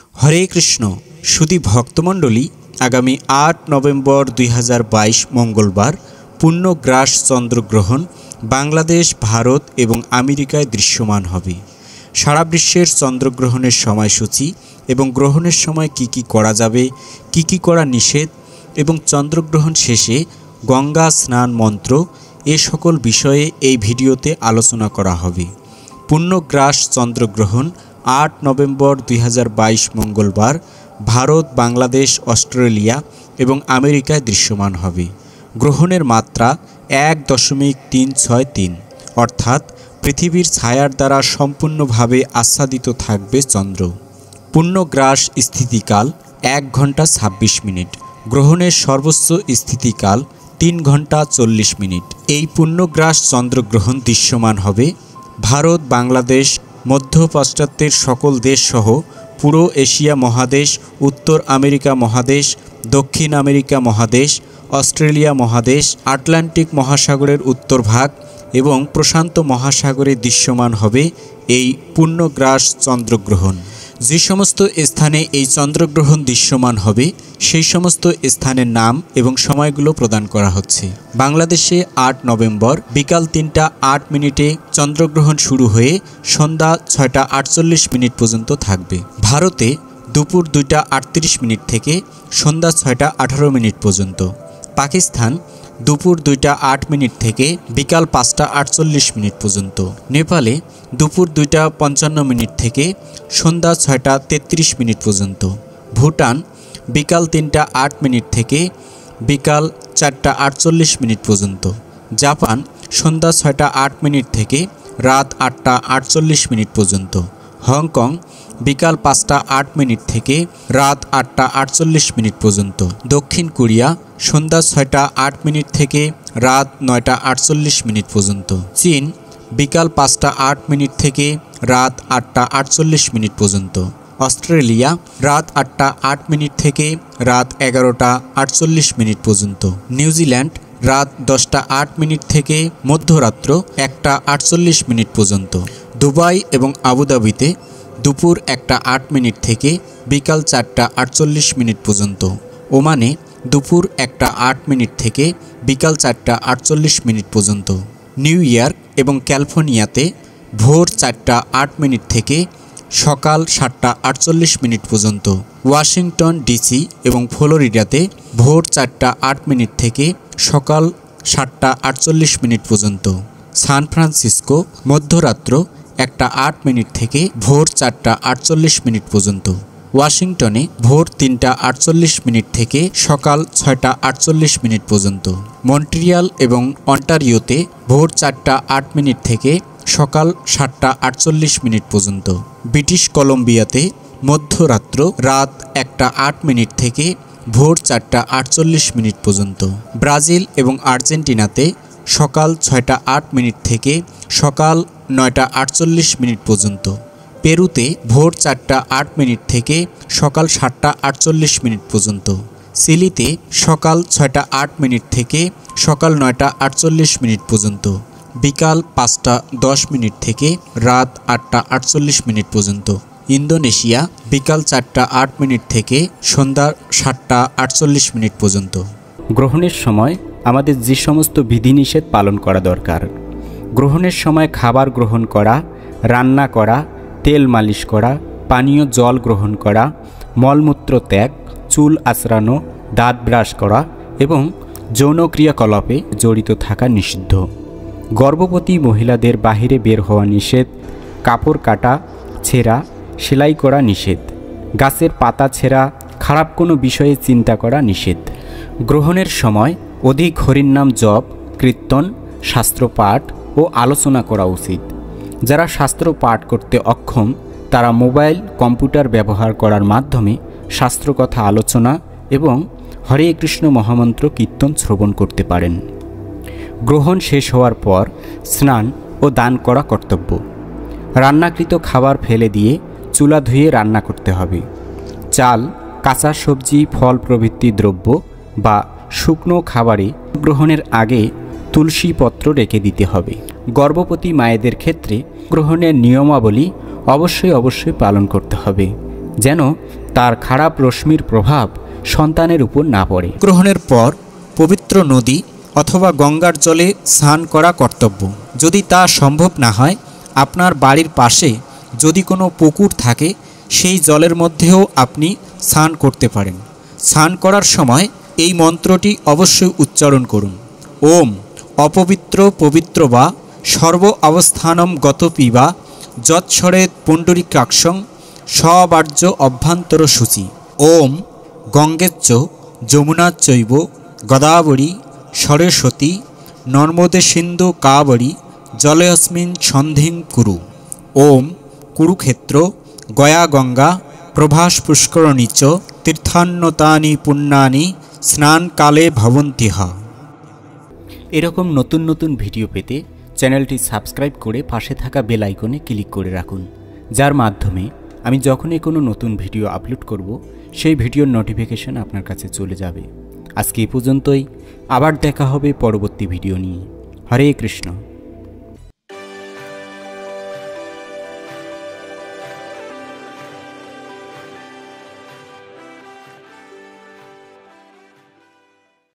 হরে কৃষ্ণ সুধী ভক্তমণ্ডলী, আগামী ৮ নভেম্বর ২০২২ মঙ্গলবার পূর্ণগ্রাস চন্দ্রগ্রহণ বাংলাদেশ, ভারত এবং আমেরিকায় দৃশ্যমান হবে। সারা বিশ্বের চন্দ্রগ্রহণের সময়সূচি এবং গ্রহণের সময় কি কি করা যাবে, কি কি করা নিষেধ এবং চন্দ্রগ্রহণ শেষে গঙ্গা স্নান মন্ত্র এ সকল বিষয়ে এই ভিডিওতে আলোচনা করা হবে। পূর্ণগ্রাস চন্দ্রগ্রহণ ৮ নভেম্বর ২০২২ মঙ্গলবার ভারত, বাংলাদেশ, অস্ট্রেলিয়া এবং আমেরিকায় দৃশ্যমান হবে। গ্রহণের মাত্রা ১.৩৬৩, অর্থাৎ পৃথিবীর ছায়ার দ্বারা সম্পূর্ণভাবে আচ্ছাদিত থাকবে চন্দ্র। পূর্ণগ্রাস স্থিতিকাল ১ ঘন্টা ২৬ মিনিট। গ্রহণের সর্বোচ্চ স্থিতিকাল ৩ ঘন্টা ৪০ মিনিট। এই পূর্ণগ্রাস চন্দ্রগ্রহণ দৃশ্যমান হবে ভারত, বাংলাদেশ, মধ্য পাশ্চাত্যের সকল দেশসহ পুরো এশিয়া মহাদেশ, উত্তর আমেরিকা মহাদেশ, দক্ষিণ আমেরিকা মহাদেশ, অস্ট্রেলিয়া মহাদেশ, আটলান্টিক মহাসাগরের উত্তর ভাগ এবং প্রশান্ত মহাসাগরে দৃশ্যমান হবে এই পূর্ণগ্রাস চন্দ্রগ্রহণ। যে সমস্ত স্থানে এই চন্দ্রগ্রহণ দৃশ্যমান হবে সেই সমস্ত স্থানের নাম এবং সময়গুলো প্রদান করা হচ্ছে। বাংলাদেশে ৮ নভেম্বর বিকাল ৩টা ৮ মিনিটে চন্দ্রগ্রহণ শুরু হয়ে সন্ধ্যা ৬টা ৪৮ মিনিট পর্যন্ত থাকবে। ভারতে দুপুর ২টা ৩৮ মিনিট থেকে সন্ধ্যা ৬টা ১৮ মিনিট পর্যন্ত। পাকিস্তান দুপুর ২টা ৮ মিনিট থেকে বিকাল ৫টা ৪৮ মিনিট পর্যন্ত। নেপালে দুপুর ২টা ৫৫ মিনিট থেকে সন্ধ্যা ৬টা ৩৩ মিনিট পর্যন্ত। ভুটান বিকাল ৩টা ৮ মিনিট থেকে বিকাল ৪টা ৪৮ মিনিট পর্যন্ত। জাপান সন্ধ্যা ৬টা ৮ মিনিট থেকে রাত ৮টা ৪৮ মিনিট পর্যন্ত। হংকং বিকাল ৫টা ৮ মিনিট থেকে রাত ৮টা ৪৮ মিনিট পর্যন্ত। দক্ষিণ কোরিয়া সন্ধ্যা ৬টা ৮ মিনিট থেকে রাত ৯টা ৪৮ মিনিট পর্যন্ত। চীন বিকাল ৫টা ৮ মিনিট থেকে রাত ৮টা ৪৮ মিনিট পর্যন্ত। অস্ট্রেলিয়া রাত ৮টা ৮ মিনিট থেকে রাত ১১টা ৪৮ মিনিট পর্যন্ত। নিউজিল্যান্ড রাত ১০টা ৮ মিনিট থেকে মধ্যরাত্র ১টা ৪৮ মিনিট পর্যন্ত। দুবাই এবং আবুধাবিতে দুপুর ১টা ৮ মিনিট থেকে বিকাল ৪টা ৪৮ মিনিট পর্যন্ত। ওমানে দুপুর ১টা ৮ মিনিট থেকে বিকাল ৪টা ৪৮ মিনিট পর্যন্ত। নিউ ইয়র্ক এবং ক্যালিফোর্নিয়াতে ভোর ৪টা ৮ মিনিট থেকে সকাল ৭টা ৪৮ মিনিট পর্যন্ত। ওয়াশিংটন ডিসি এবং ফ্লোরিডাতে ভোর ৪টা ৮ মিনিট থেকে সকাল ৭টা ৪৮ মিনিট পর্যন্ত। সান ফ্রান্সিসকো মধ্যরাত্র ১টা ৮ মিনিট থেকে ভোর ৪টা ৪৮ মিনিট পর্যন্ত। ওয়াশিংটনে ভোর ৩টা ৪৮ মিনিট থেকে সকাল ৬টা ৪৮ মিনিট পর্যন্ত। মন্ট্রিয়াল এবং অন্টারিওতে ভোর ৪টা ৮ মিনিট থেকে সকাল ৭টা ৪৮ মিনিট পর্যন্ত। ব্রিটিশ কলম্বিয়াতে মধ্যরাত্র রাত ১টা ৮ মিনিট থেকে ভোর ৪টা ৪৮ মিনিট পর্যন্ত। ব্রাজিল এবং আর্জেন্টিনাতে সকাল ৬টা ৮ মিনিট থেকে সকাল ৯টা ৪৮ মিনিট পর্যন্ত। পেরুতে ভোর ৪টা ৮ মিনিট থেকে সকাল ৭টা ৪৮ মিনিট পর্যন্ত। চিলিতে সকাল ৬টা ৮ মিনিট থেকে সকাল ৯টা ৪৮ মিনিট পর্যন্ত। বিকাল ৫টা ১০ মিনিট থেকে রাত ৮টা ৪৮ মিনিট পর্যন্ত। ইন্দোনেশিয়া বিকাল ৪টা ৮ মিনিট থেকে সন্ধ্যা ৭টা ৪৮ মিনিট পর্যন্ত। গ্রহণের সময় আমাদের যে সমস্ত বিধিনিষেধ পালন করা দরকার। গ্রহণের সময় খাবার গ্রহণ করা, রান্না করা, তেল মালিশ করা, পানীয় জল গ্রহণ করা, মলমূত্র ত্যাগ, চুল আঁচড়ানো, দাঁত ব্রাশ করা এবং যৌন ক্রিয়াকলাপে জড়িত থাকা নিষিদ্ধ। গর্ভবতী মহিলাদের বাহিরে বের হওয়া নিষেধ। কাপড় কাটা, ছেঁড়া, সেলাই করা নিষেধ। গাছের পাতা ছেঁড়া, খারাপ কোনো বিষয়ে চিন্তা করা নিষেধ। গ্রহণের সময় অধিক হরিনাম জপ, কীর্তন, শাস্ত্র পাঠ ও আলোচনা করা উচিত। যারা শাস্ত্র পাঠ করতে অক্ষম তারা মোবাইল, কম্পিউটার ব্যবহার করার মাধ্যমে শাস্ত্রকথা আলোচনা এবং হরে কৃষ্ণ মহামন্ত্র কীর্তন শ্রবণ করতে পারেন। গ্রহণ শেষ হওয়ার পর স্নান ও দান করা কর্তব্য। রান্নাকৃত খাবার ফেলে দিয়ে চুলা ধুয়ে রান্না করতে হবে। চাল, কাঁচা সবজি, ফল প্রভৃতি দ্রব্য বা শুকনো খাবারে গ্রহণের আগে তুলসী পত্র রেখে দিতে হবে। গর্ভবতী মায়েদের ক্ষেত্রে গ্রহণের নিয়মাবলী অবশ্যই পালন করতে হবে, যেন তার খারাপ রশ্মির প্রভাব সন্তানের উপর না পড়ে। গ্রহণের পর পবিত্র নদী অথবা গঙ্গার জলে স্নান করা কর্তব্য। যদি তা সম্ভব না হয়, আপনার বাড়ির পাশে যদি কোনো পুকুর থাকে, সেই জলের মধ্যেও আপনি স্নান করতে পারেন। স্নান করার সময় এই মন্ত্রটি অবশ্যই উচ্চারণ করুন। ওম অপবিত্র পবিত্র বা সর্ব অবস্থানম গত পিবা যৎসরে পুণ্ডরিকাক্ষং সবার্য অভ্যন্তর সূচি। ওম গঙ্গেচ্চ যমুনাচৈব গদাবরী সরস্বতী নর্মদে সিন্ধু কাবরী জলেऽস্মিন সন্ধিং কুরু। ওম কুরুক্ষেত্র গয়া গঙ্গা প্রভাস পুষ্করণী চ তীর্থান্নতানি পুণ্যানি স্নানকালে ভবন্তিহ। এরকম নতুন নতুন ভিডিও পেতে চ্যানেলটি সাবস্ক্রাইব করে পাশে থাকা বেল আইকনে ক্লিক করে রাখুন, যার মাধ্যমে আমি যখনই কোনো নতুন ভিডিও আপলোড করব সেই ভিডিওর নোটিফিকেশন আপনার কাছে চলে যাবে। আজকে এই পর্যন্তই, আবার দেখা হবে পরবর্তী ভিডিও নিয়ে। হরে কৃষ্ণ।